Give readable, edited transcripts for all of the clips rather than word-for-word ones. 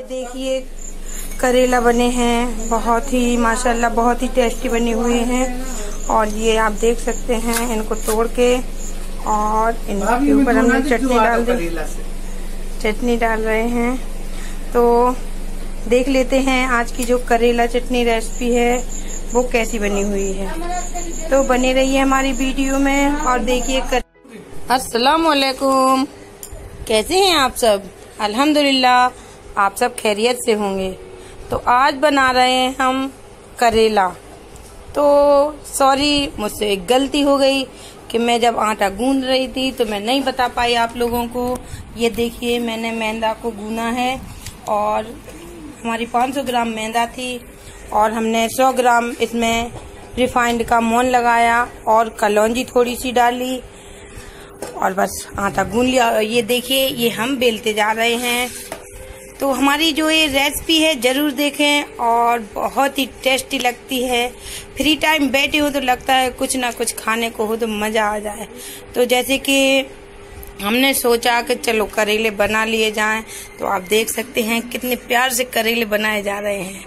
देखिए करेला बने हैं, बहुत ही माशाल्लाह बहुत ही टेस्टी बने हुए हैं। और ये आप देख सकते हैं इनको तोड़ के, और इनके ऊपर हमने चटनी डाल दी, चटनी डाल रहे हैं। तो देख लेते हैं आज की जो करेला चटनी रेसिपी है वो कैसी बनी हुई है। तो बने रहिए हमारी वीडियो में और देखिए। अस्सलाम वालेकुम, कैसे हैं आप सब? अल्हम्दुलिल्लाह आप सब खैरियत से होंगे। तो आज बना रहे हैं हम करेला। तो सॉरी, मुझसे एक गलती हो गई कि मैं जब आटा गूंद रही थी तो मैं नहीं बता पाई आप लोगों को। ये देखिए मैंने मैदा को गूना है और हमारी 500 ग्राम मैदा थी और हमने 100 ग्राम इसमें रिफाइंड का मोन लगाया और कलौंजी थोड़ी सी डाली और बस आटा गूंद लिया। ये देखिए ये हम बेलते जा रहे हैं। तो हमारी जो ये रेसिपी है जरूर देखें और बहुत ही टेस्टी लगती है। फ्री टाइम बैठे हो तो लगता है कुछ ना कुछ खाने को हो तो मजा आ जाए। तो जैसे कि हमने सोचा कि चलो करेले बना लिए जाएं, तो आप देख सकते हैं कितने प्यार से करेले बनाए जा रहे हैं।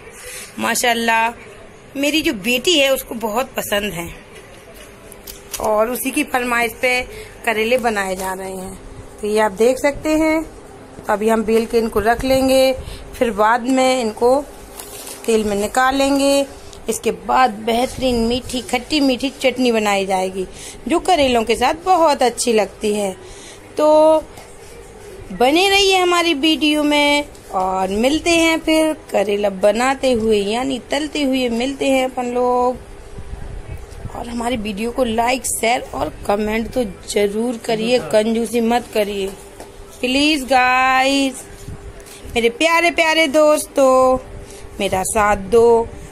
माशाल्लाह मेरी जो बेटी है उसको बहुत पसंद है और उसी की फरमाइश पे करेले बनाए जा रहे हैं। तो ये आप देख सकते हैं। तो अभी हम बेल के इनको रख लेंगे, फिर बाद में इनको तेल में निकालेंगे। इसके बाद बेहतरीन मीठी खट्टी मीठी चटनी बनाई जाएगी जो करेलों के साथ बहुत अच्छी लगती है। तो बने रहिए हमारी वीडियो में और मिलते हैं फिर करेला बनाते हुए यानी तलते हुए मिलते हैं अपन लोग। और हमारी वीडियो को लाइक शेयर और कमेंट तो जरूर करिए, कंजूसी मत करिए प्लीज गाइस। मेरे प्यारे प्यारे दोस्तों मेरा साथ दो।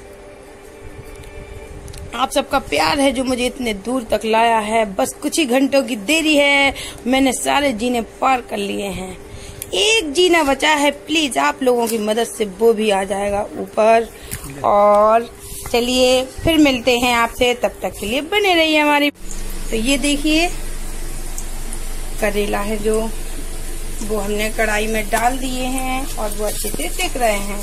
आप सबका प्यार है जो मुझे इतने दूर तक लाया है। बस कुछ ही घंटों की देरी है, मैंने सारे जीने पार कर लिए हैं। एक जीना बचा है, प्लीज आप लोगों की मदद से वो भी आ जाएगा ऊपर। और चलिए फिर मिलते हैं आपसे, तब तक के लिए बने रहिए हमारी। तो ये देखिए करेला है जो वो हमने कढ़ाई में डाल दिए हैं और वो अच्छे से सेक रहे हैं।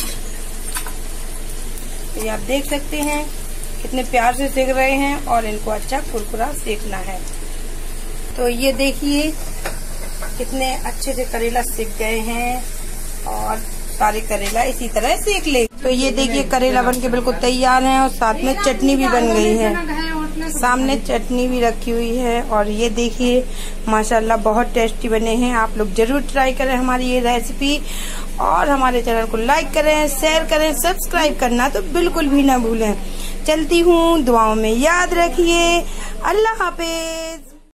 तो ये आप देख सकते हैं कितने प्यार से सेक रहे हैं और इनको अच्छा कुरकुरा सेकना है। तो ये देखिए कितने अच्छे से करेला सेक गए हैं और सारे करेला इसी तरह सेक ले। तो ये देखिए करेला बन के बिल्कुल तैयार है और साथ में चटनी भी बन गई है, सामने चटनी भी रखी हुई है। और ये देखिए माशाल्लाह बहुत टेस्टी बने हैं। आप लोग जरूर ट्राई करें हमारी ये रेसिपी और हमारे चैनल को लाइक करें, शेयर करें, सब्सक्राइब करना तो बिल्कुल भी ना भूलें। चलती हूँ, दुआओं में याद रखिए। अल्लाह हाफिज।